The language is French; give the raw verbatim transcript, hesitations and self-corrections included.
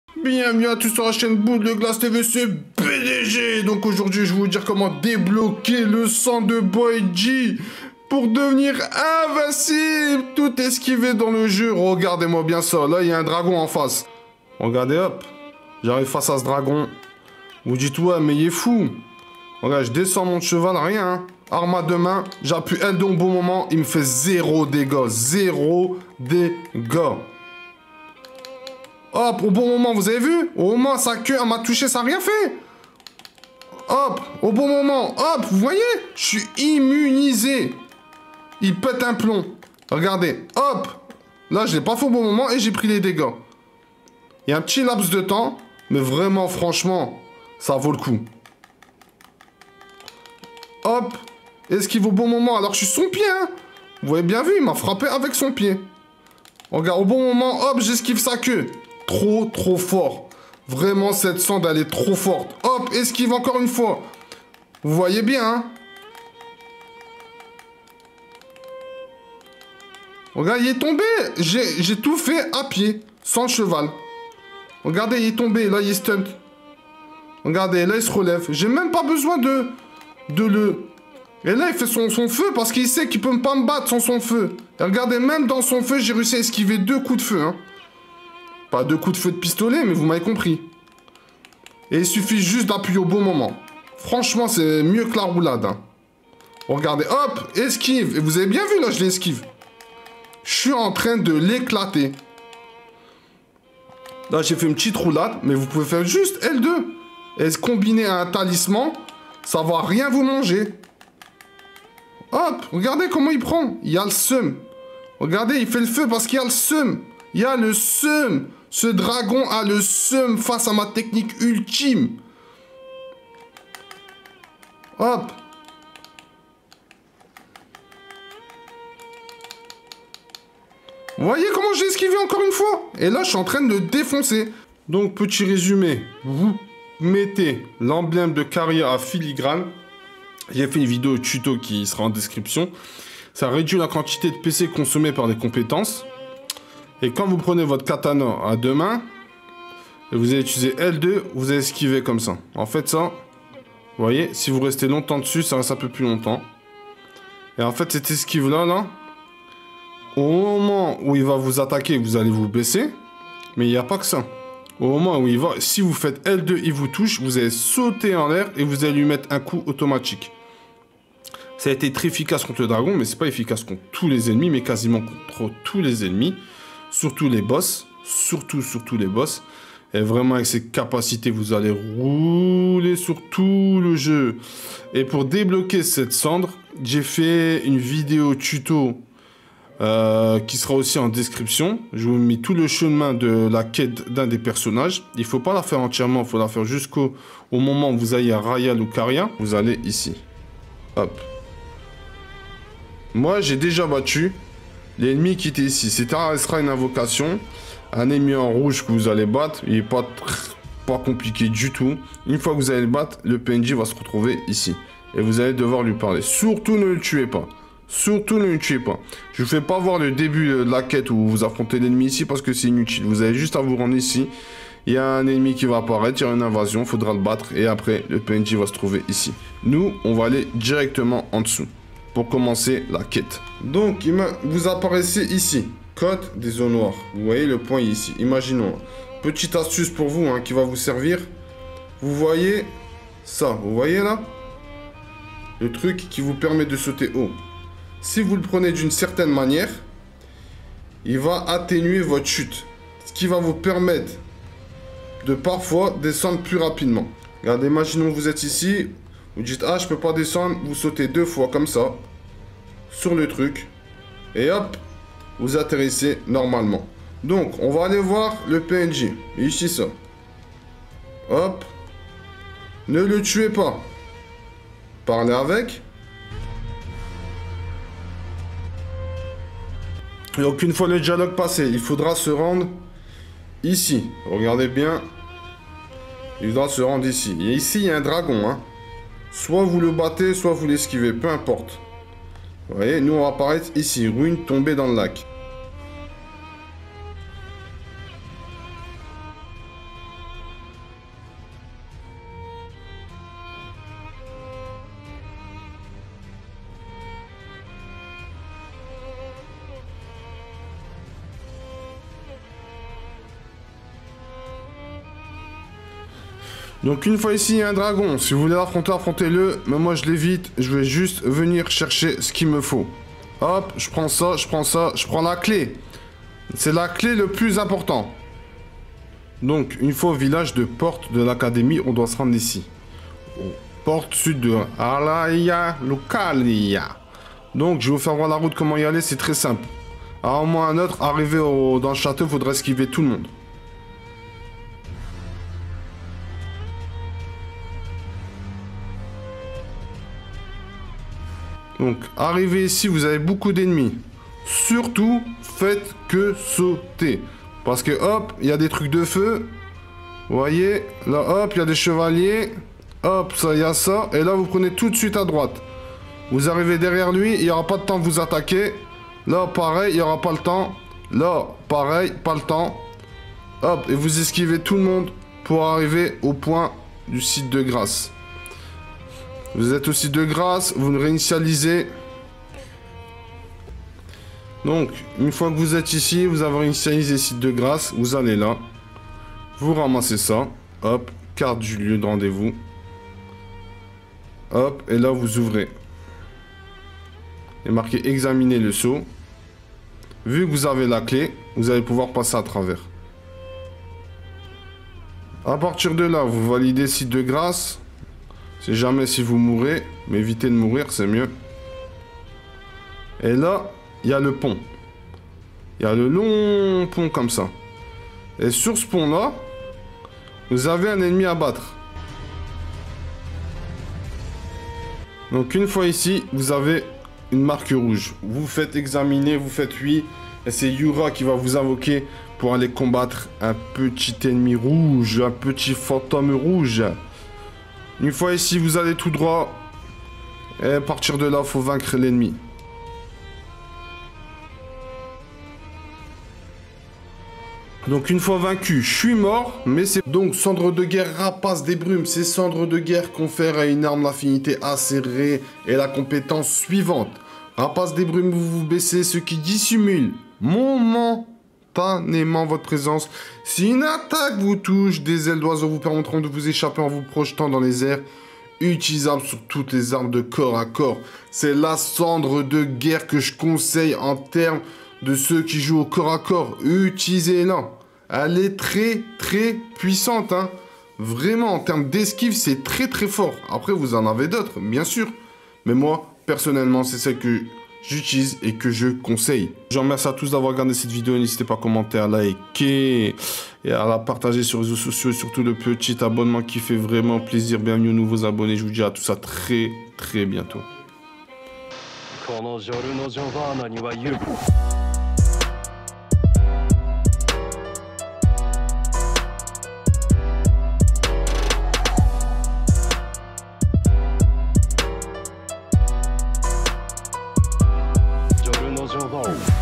Bienvenue à tous sur la chaîne Boule de Glace T V, c'est B D G. Donc aujourd'hui, je vais vous dire comment débloquer le sang de Boy G pour devenir invincible. Tout esquivé dans le jeu. Regardez-moi bien ça. Là, il y a un dragon en face. Regardez, hop. J'arrive face à ce dragon. Vous dites, ouais, mais il est fou. Regarde, je descends mon cheval, rien. Hein. Arme à deux mains. J'appuie L deux au bon moment. Il me fait zéro dégâts. Zéro dégâts. Hop, au bon moment, vous avez vu? Au moment, sa queue, elle m'a touché, ça n'a rien fait. Hop, au bon moment. Hop, vous voyez? Je suis immunisé. Il pète un plomb. Regardez, hop. Là, je l'ai pas fait au bon moment et j'ai pris les dégâts. Il y a un petit laps de temps, mais vraiment, franchement, ça vaut le coup. Hop, esquive au bon moment. Alors, je suis son pied, hein. Vous voyez bien vu, il m'a frappé avec son pied. Regarde, au bon moment, hop, j'esquive sa queue. Trop, trop fort. Vraiment, cette sonde, elle est trop forte. Hop, esquive encore une fois. Vous voyez bien, hein? Regarde, il est tombé. J'ai tout fait à pied, sans cheval. Regardez, il est tombé. Là, il est stunt. Regardez, là, il se relève. J'ai même pas besoin de, de le... Et là, il fait son, son feu parce qu'il sait qu'il peut pas me battre sans son feu. Et regardez, même dans son feu, j'ai réussi à esquiver deux coups de feu, hein. Pas deux coups de feu de pistolet, mais vous m'avez compris. Et il suffit juste d'appuyer au bon moment. Franchement, c'est mieux que la roulade. Hein. Regardez, hop, esquive. Et vous avez bien vu, là, je l'esquive. Je suis en train de l'éclater. Là, j'ai fait une petite roulade, mais vous pouvez faire juste L deux. Et se combiner à un talisman, ça va rien vous manger. Hop, regardez comment il prend. Il y a le seum. Regardez, il fait le feu parce qu'il y a le seum. Il y a le seum. Ce dragon a le seum face à ma technique ultime. Hop. Vous voyez comment j'ai esquivé encore une fois? Et là, je suis en train de le défoncer. Donc, petit résumé. Vous mettez l'emblème de carrière à filigrane. J'ai fait une vidéo tuto qui sera en description. Ça réduit la quantité de P C consommée par les compétences. Et quand vous prenez votre katana à deux mains, et vous allez utiliser L deux, vous allez esquiver comme ça. En fait, ça, vous voyez, si vous restez longtemps dessus, ça reste un peu plus longtemps. Et en fait, cette esquive-là, là, au moment où il va vous attaquer, vous allez vous baisser. Mais il n'y a pas que ça. Au moment où il va, si vous faites L deux, il vous touche, vous allez sauter en l'air et vous allez lui mettre un coup automatique. Ça a été très efficace contre le dragon, mais c'est pas efficace contre tous les ennemis, mais quasiment contre tous les ennemis. Surtout les boss. Surtout, surtout les boss. Et vraiment, avec ces capacités, vous allez rouler sur tout le jeu. Et pour débloquer cette cendre, j'ai fait une vidéo tuto euh, qui sera aussi en description. Je vous mets tout le chemin de la quête d'un des personnages. Il ne faut pas la faire entièrement, il faut la faire jusqu'au au moment où vous allez à Rayal ou Caria. Vous allez ici. Hop. Moi, j'ai déjà battu l'ennemi qui était ici. C'est un sera une invocation. Un ennemi en rouge que vous allez battre. Il n'est pas, pas compliqué du tout. Une fois que vous allez le battre, le P N J va se retrouver ici. Et vous allez devoir lui parler. Surtout ne le tuez pas. Surtout ne le tuez pas. Je ne vous fais pas voir le début de la quête où vous affrontez l'ennemi ici parce que c'est inutile. Vous avez juste à vous rendre ici. Il y a un ennemi qui va apparaître. Il y a une invasion. Il faudra le battre. Et après, le P N J va se trouver ici. Nous, on va aller directement en dessous. Pour commencer la quête. Donc, vous apparaissez ici. Code des eaux noires. Vous voyez le point ici. Imaginons. Petite astuce pour vous hein, qui va vous servir. Vous voyez ça. Vous voyez là? Le truc qui vous permet de sauter haut. Si vous le prenez d'une certaine manière, il va atténuer votre chute. Ce qui va vous permettre de parfois descendre plus rapidement. Regardez, imaginons que vous êtes ici. Vous dites, ah, je peux pas descendre. Vous sautez deux fois comme ça. Sur le truc. Et hop. Vous atterrissez normalement. Donc, on va aller voir le P N J. Ici, ça. Hop. Ne le tuez pas. Parlez avec. Donc, une fois le dialogue passé, il faudra se rendre ici. Regardez bien. Il faudra se rendre ici. Et ici, il y a un dragon, hein. Soit vous le battez, soit vous l'esquivez, peu importe. Vous voyez, nous on va apparaître ici, ruine tombée dans le lac. Donc une fois ici, il y a un dragon. Si vous voulez l'affronter, affrontez-le. Mais moi, je l'évite. Je vais juste venir chercher ce qu'il me faut. Hop, je prends ça, je prends ça, je prends la clé. C'est la clé le plus important. Donc, une fois au village de Porte de l'Académie, on doit se rendre ici. Porte sud de Alaya Lucalia. Donc, je vais vous faire voir la route, comment y aller, c'est très simple. À un moment ou à un autre, arrivé au, dans le château, il faudrait esquiver tout le monde. Donc, arrivé ici, vous avez beaucoup d'ennemis. Surtout, faites que sauter. Parce que, hop, il y a des trucs de feu. Vous voyez, là, hop, il y a des chevaliers. Hop, ça, il y a ça. Et là, vous prenez tout de suite à droite. Vous arrivez derrière lui, il n'y aura pas de temps de vous attaquer. Là, pareil, il n'y aura pas le temps. Là, pareil, pas le temps. Hop, et vous esquivez tout le monde pour arriver au point du site de grâce. Vous êtes au site de grâce, vous le réinitialisez. Donc, une fois que vous êtes ici, vous avez réinitialisé le site de grâce, vous allez là. Vous ramassez ça. Hop, carte du lieu de rendez-vous. Hop, et là, vous ouvrez. Et marqué examiner le sceau. Vu que vous avez la clé, vous allez pouvoir passer à travers. À partir de là, vous validez le site de grâce. C'est jamais si vous mourrez, mais évitez de mourir, c'est mieux. Et là, il y a le pont. Il y a le long pont comme ça. Et sur ce pont-là, vous avez un ennemi à battre. Donc une fois ici, vous avez une marque rouge. Vous faites examiner, vous faites oui. Et c'est Yura qui va vous invoquer pour aller combattre un petit ennemi rouge, un petit fantôme rouge. Une fois ici, vous allez tout droit. Et à partir de là, il faut vaincre l'ennemi. Donc une fois vaincu, je suis mort. Mais c'est donc cendre de guerre, rapace des brumes. C'est cendre de guerre confère à une arme l'affinité acérée et la compétence suivante. Rapace des brumes, vous vous baissez ce qui dissimule momentanément votre présence. Si une attaque vous touche, des ailes d'oiseau vous permettront de vous échapper en vous projetant dans les airs. Utilisable sur toutes les armes de corps à corps. C'est la cendre de guerre que je conseille en termes de ceux qui jouent au corps à corps. Utilisez-la. Elle est très très puissante. Hein. Vraiment, en termes d'esquive, c'est très très fort. Après, vous en avez d'autres, bien sûr. Mais moi, personnellement, c'est celle que j'utilise et que je conseille. Je vous remercie à tous d'avoir regardé cette vidéo. N'hésitez pas à commenter, à liker et à la partager sur les réseaux sociaux. Et surtout le petit abonnement qui fait vraiment plaisir. Bienvenue aux nouveaux abonnés. Je vous dis à tous à très très bientôt. Go.